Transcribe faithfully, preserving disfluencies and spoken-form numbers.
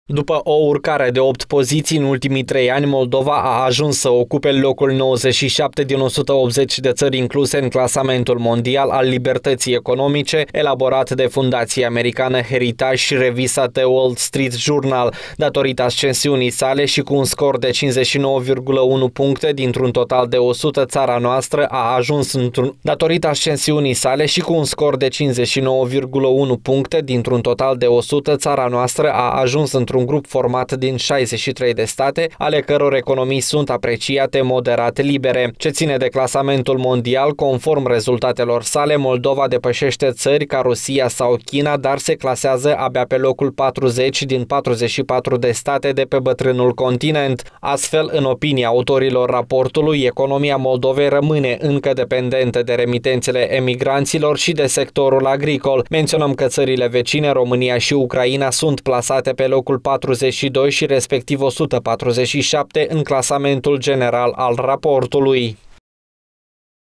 După o urcare de opt poziții în ultimii trei ani, Moldova a ajuns să ocupe locul nouăzeci și șapte din o sută optzeci de țări incluse în clasamentul mondial al libertății economice, elaborat de fundația americană Heritage și revista The Wall Street Journal, datorită ascensiunii sale și cu un scor de cincizeci și nouă virgulă unu puncte dintr-un total de o sută, țara noastră a ajuns într-un datorită ascensiunii sale și cu un scor de cincizeci și nouă virgulă unu puncte dintr-un total de o sută, țara noastră a ajuns într-un un grup format din șaizeci și trei de state, ale căror economii sunt apreciate moderat libere. Ce ține de clasamentul mondial, conform rezultatelor sale, Moldova depășește țări ca Rusia sau China, dar se clasează abia pe locul patruzeci din patruzeci și patru de state de pe bătrânul continent. Astfel, în opinia autorilor raportului, economia Moldovei rămâne încă dependentă de remitențele emigranților și de sectorul agricol. Menționăm că țările vecine, România și Ucraina, sunt plasate pe locul patruzeci și doi și respectiv o sută patruzeci și șapte în clasamentul general al raportului.